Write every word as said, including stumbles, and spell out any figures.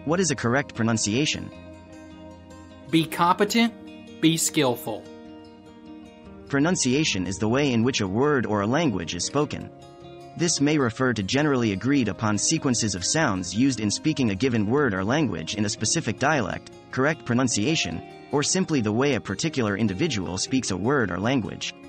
What is a correct pronunciation? Be competent, be skillful. Pronunciation is the way in which a word or a language is spoken. This may refer to generally agreed upon sequences of sounds used in speaking a given word or language in a specific dialect, correct pronunciation, or simply the way a particular individual speaks a word or language.